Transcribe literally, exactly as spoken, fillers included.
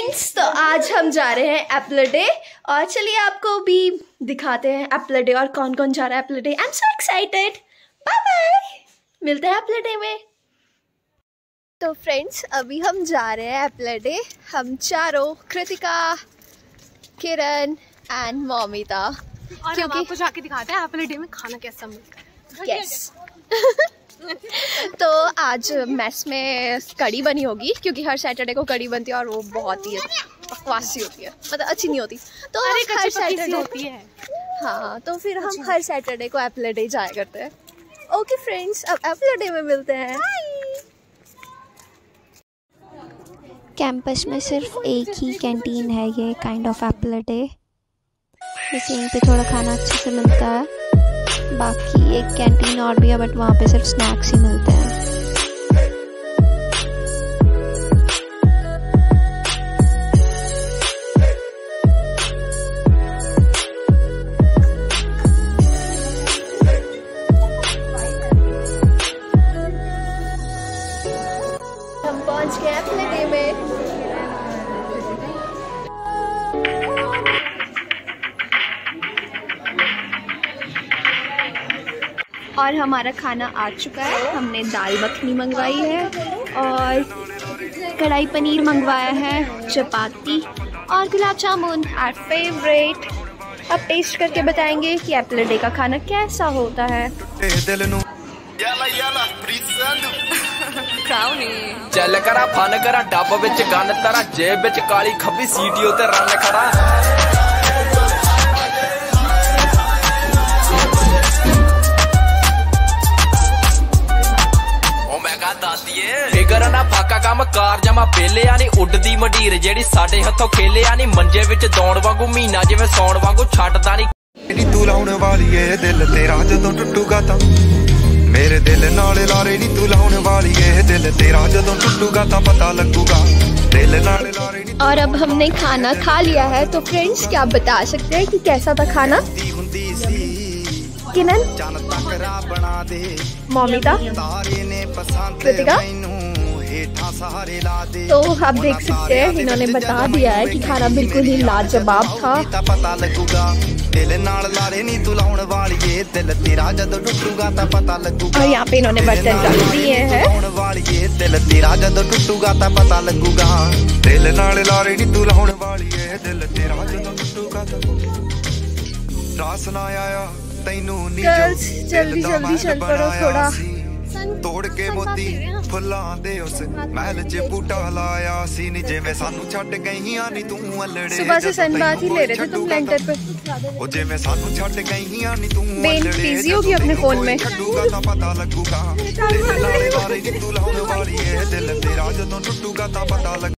Friends, तो आज हम जा रहे हैं एप्पल डे और चलिए आपको भी दिखाते हैं एप्पल डे और कौन कौन जा रहा है Apple Day. I am so excited. Bye bye, मिलते हैं एप्पल डे में। तो फ्रेंड्स, अभी हम जा रहे हैं एप्पल डे। हम चारों, कृतिका, किरण एंड मौमिता, और क्योंकि हम आपको जाके दिखाते हैं एप्पल डे में खाना कैसा मिलता है। यस तो आज मेस में कड़ी बनी होगी क्योंकि हर सैटरडे को कड़ी बनती है और वो बहुत ही बकवासी होती है, मतलब अच्छी नहीं होती। तो अरे हर सैटरडे होती है। हाँ, तो फिर हम हर सैटरडे को एप्पल डे जाया करते हैं। ओके फ्रेंड्स, अब एप्पल डे में मिलते हैं। कैंपस में सिर्फ एक ही कैंटीन है, ये काइंड ऑफ एप्पल डे। बस यहीं पे थोड़ा खाना अच्छे से मिलता है। बाकी एक कैंटीन और भी है बट वहाँ पे सिर्फ स्नैक्स ही मिलते हैं। हम पहुँच गए एप्पल डे में। और हमारा खाना आ चुका है। हमने दाल मखनी मंगवाई है और कढ़ाई पनीर मंगवाया है, चपाती और गुलाब जामुन, आवर फेवरेट। अब टेस्ट करके बताएंगे कि एप्पल डे का खाना कैसा होता है। चल करा फन करा डब विच गन तरा जेब विच काली खब्बी सीटी ते रन खड़ा। फिकर ना फाका काम कार जमा पेले आनी उड्डदी मडीर जेड़ी साडे हथों खेले आनी मंजे विच दौड़ वांगू महीना जिवें सौण वांगू छड्डदा नहीं। तू लाउण वाली ए दिल तेरा जदों टुੱਟੂਗਾ ਤਾਂ मेरे दिल नाले लारे नी तू लाउण वाली ए दिल तेरा जदों टुੱਟੂਗਾ ਤਾਂ पता लगूगा दिल नाले लारे नी। और अब हमने खाना खा लिया है। तो फ्रेंड्स, क्या आप बता सकते हैं कि कैसा था खाना? किरण, मौमिता, कृतिका, तो आप देख सकते हैं इन्होंने बता दिया है कि खाना बिल्कुल ही लाजवाब था। और यहाँ पे इन्होंने बर्तन रख दिए हैं। गर्ल्स, जल्दी जल्दी चल पड़ो थोड़ा। तोड़ के मोती फुल्लां दे उस महल च बूटा लाया सी नी जिवें सानू छड्ड गईयां नी तू अलड़े। सुबह से सनबाथ ही ले रहे थे तुम प्लेंटर पे। ओ जिवें सानू छड्ड गईयां नी तू बेन बिजी होगी अपने फोन में। छड्डूगा तां पता लगूगा दिल नाले लारे नी तू लाउण वाली ए दिल तेरा जदों टुੱਟੂਗਾ तां पता लगूगा।